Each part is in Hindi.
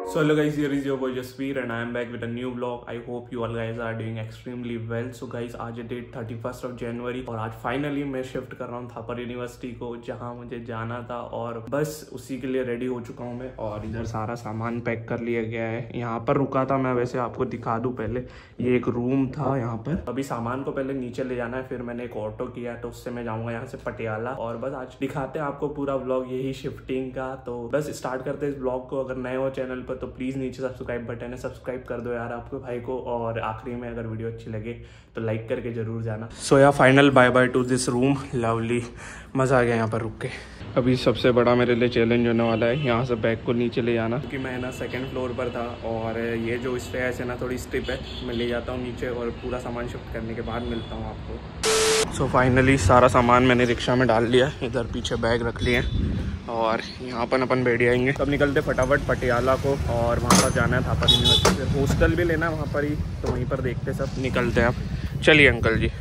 So hello guys, here is your boy Jasveer and I am back with a new vlog. I hope you all guys are doing extremely well. So guys, आज डेट 31st ऑफ जनवरी और आज फाइनली मैं शिफ्ट कर रहा हूँ थापर यूनिवर्सिटी को, जहाँ मुझे जाना था और बस उसी के लिए रेडी हो चुका हूँ मैं। और इधर सारा सामान पैक कर लिया गया है। यहाँ पर रुका था मैं, वैसे आपको दिखा दूँ पहले, ये एक रूम था यहाँ पर। अभी सामान को पहले नीचे ले जाना है, फिर मैंने एक ऑटो किया है तो उससे मैं जाऊँगा यहाँ से पटियाला। और बस आज दिखाते हैं आपको पूरा व्लॉग यही शिफ्टिंग का। तो बस स्टार्ट करते हैं इस व्लॉग को। अगर नए हो चैनल पर तो प्लीज नीचे सब्सक्राइब बटन है, सब्सक्राइब कर दो यार आपके भाई को। और आखिरी में अगर वीडियो अच्छी लगे तो लाइक करके जरूर जाना। सो या final bye bye to this room. Lovely, मजा आ गया यहाँ पर रुक के। अभी सबसे बड़ा मेरे लिए चैलेंज होने वाला है यहाँ से बैग को नीचे ले जाना, क्योंकि मैं ना सेकंड फ्लोर पर था और ये जो स्टेयर्स है ना थोड़ी स्टिप है। मैं ले जाता हूँ नीचे और पूरा सामान शिफ्ट करने के बाद मिलता हूँ आपको। सो फाइनली सारा सामान मैंने रिक्शा में डाल लिया। इधर पीछे बैग रख लिए और यहाँ पर अपन बैठ जाएंगे। तब निकलते फटाफट पटियाला को और वहाँ पर जाना है थापर यूनिवर्सिटी से। हॉस्टल भी लेना है वहाँ पर ही, तो वहीं पर देखते सब निकलते हैं अब। चलिए अंकल जी।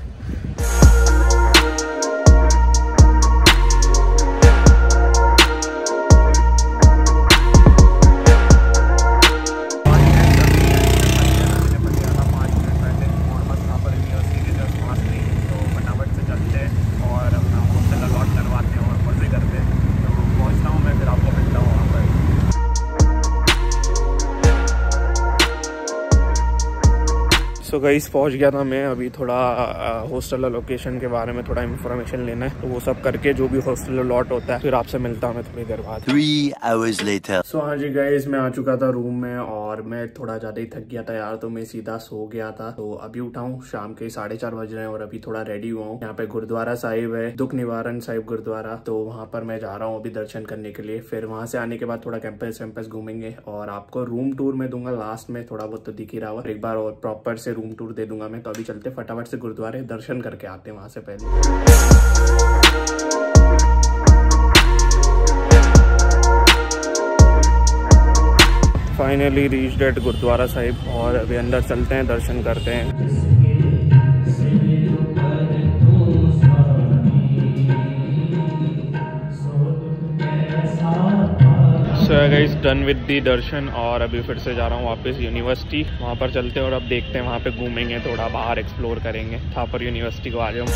तो गाइस पहुंच गया था मैं। अभी थोड़ा हॉस्टल लोकेशन के बारे में थोड़ा इन्फॉर्मेशन लेना है, तो वो सब करके जो भी हॉस्टल लॉट होता है फिर आपसे मिलता हूँ मैं थोड़ी देर बाद। 3 hours later. सो हाँ जी गाइस, मैं आ चुका था रूम में और मैं थोड़ा ज़्यादा ही थक गया था यार, तो मैं सीधा सो गया था। तो अभी उठा हूँ, शाम के 4:30 बज रहे हैं और अभी थोड़ा रेडी हुआ हूँ। यहाँ पे गुरुद्वारा साहिब है, दुख निवारण साहिब गुरुद्वारा, तो वहाँ पर मैं जा रहा हूँ अभी दर्शन करने के लिए। फिर वहाँ से आने के बाद थोड़ा कैंपस वैम्पस घूमेंगे और आपको रूम टूर में दूंगा लास्ट में, थोड़ा बहुत तो दिख ही रहा हुआ। एक बार और प्रॉपर से रूम टूर दे दूंगा मैं। तो अभी चलते फटाफट से गुरुद्वारे दर्शन करके आते हैं वहां से पहले। Finally reached at gurdwara Sahib और अभी अंदर चलते हैं, दर्शन करते हैं। So guys done with the darshan और अभी फिर से जा रहा हूँ वापस यूनिवर्सिटी। वहाँ पर चलते हैं और अब देखते हैं, वहाँ पे घूमेंगे, थोड़ा बाहर एक्सप्लोर करेंगे। थापर यूनिवर्सिटी को आ जाऊँ।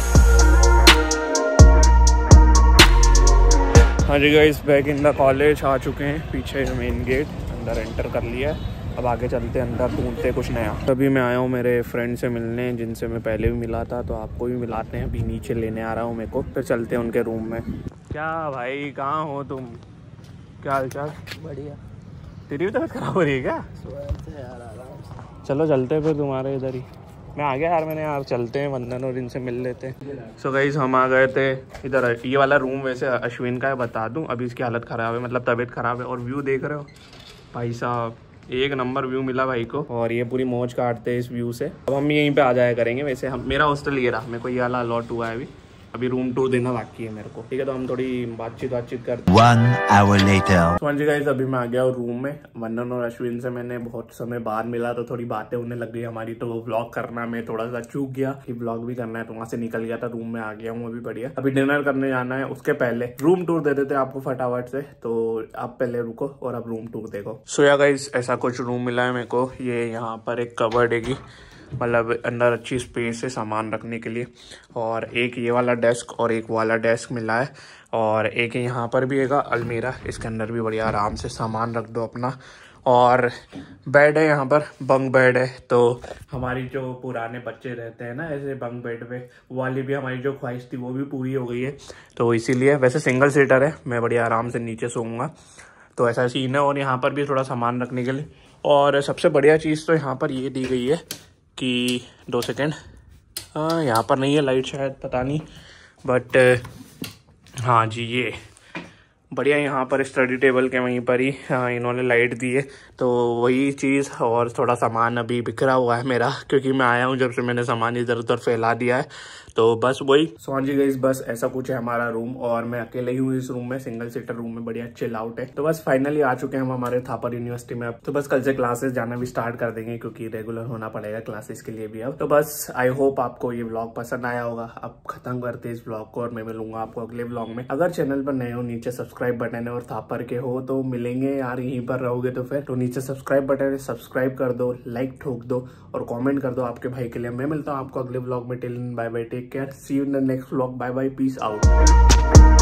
हाँ जी guys, back in the college आ चुके हैं। पीछे मेन गेट, अंदर एंटर कर लिया है। अब आगे चलते हैं, अंदर ढूंढते कुछ नया। तभी मैं आया हूँ मेरे फ्रेंड से मिलने, जिनसे मैं पहले भी मिला था, तो आपको भी मिलाते हैं। अभी नीचे लेने आ रहा हूँ मेरे को, फिर चलते हैं उनके रूम में। क्या भाई, कहाँ हो तुम? क्या हाल चाल? बढ़िया। तेरी भी तबीयत खराब हो रही है क्या? चलो चलते हैं फिर तुम्हारे इधर ही। मैं आ गया यार, मैंने यार चलते हैं वंदन और इनसे मिल लेते हैं। सो गाइस हम आ गए थे इधर। ये वाला रूम वैसे अश्विन का है, बता दूं अभी इसकी हालत ख़राब है, मतलब तबीयत ख़राब है। और व्यू देख रहे हो भाई साहब, एक नंबर व्यू मिला भाई को। और ये पूरी मौज काटते हैं इस व्यू से। अब हम यहीं पे आ जाया करेंगे। वैसे हम, मेरा हॉस्टल ये रहा, मेरे को ये वाला अलॉट हुआ है। अभी रूम टूर देना बाकी है मेरे को, ठीक है? तो हम थोड़ी बातचीत करते हैं। 1 hour later. हाँ जी गाइस, अभी मैं आ गया हूँ रूम में। वंदन और अश्विन से मैंने बहुत समय बाद मिला, तो थोड़ी बातें होने लग गई हमारी। तो व्लॉग करना मैं थोड़ा सा चूक गया कि व्लॉग भी करना है, तो वहाँ से निकल गया था। रूम में आ गया हूँ अभी, बढ़िया। अभी डिनर करने जाना है, उसके पहले रूम टूर दे देते आपको फटाफट से। तो आप पहले रुको और अब रूम टूर देखो। सो या गाइस, ऐसा कुछ रूम मिला है मेरे को। ये यहाँ पर एक कबर्ड है, मतलब अंदर अच्छी स्पेस है सामान रखने के लिए। और एक ये वाला डेस्क और एक वाला डेस्क मिला है। और एक यहाँ पर भी एक अलमीरा, इसके अंदर भी बढ़िया आराम से सामान रख दो अपना। और बेड है यहाँ पर, बंक बेड है। तो हमारी जो पुराने बच्चे रहते हैं ना ऐसे बंक बेड पे, वो वाली भी हमारी जो ख्वाहिश थी वो भी पूरी हो गई है। तो इसीलिए, वैसे सिंगल सीटर है, मैं बढ़िया आराम से नीचे सोऊंगा। तो ऐसा सीन है। और यहाँ पर भी थोड़ा सामान रखने के लिए। और सबसे बढ़िया चीज़ तो यहाँ पर ये दी गई है कि 2 सेकेंड, यहाँ पर नहीं है लाइट शायद, पता नहीं, बट हाँ जी ये बढ़िया। यहाँ पर स्टडी टेबल के वहीं पर ही इन्होंने लाइट दी है, तो वही चीज़। और थोड़ा सामान अभी बिखरा हुआ है मेरा, क्योंकि मैं आया हूँ जब से मैंने सामान इधर उधर फैला दिया है। तो बस वही हाँ जी गाइस, बस ऐसा कुछ है हमारा रूम और मैं अकेले ही हूँ इस रूम में, सिंगल सीटर रूम में, बढ़िया चिल आउट है। तो बस फाइनली आ चुके हैं हम हमारे थापर यूनिवर्सिटी में। अब तो बस कल से क्लासेस जाना भी स्टार्ट कर देंगे क्योंकि रेगुलर होना पड़ेगा क्लासेस के लिए भी अब। तो बस आई होप आपको ये व्लॉग पसंद आया होगा। अब खत्म करते हैं इस व्लॉग को और मैं मिलूंगा आपको अगले व्लॉग में। अगर चैनल पर नए हो नीचे सब्सक्राइब बटन है और थापर के हो तो मिलेंगे यार, यहीं पर रहोगे तो फिर तो नीचे सब्सक्राइब बटन है, सब्सक्राइब कर दो, लाइक ठोक दो और कमेंट कर दो आपके भाई के लिए। मैं मिलता हूँ आपको अगले व्लॉग में। Till bye bye, take care, see you in the next vlog, bye bye, peace out.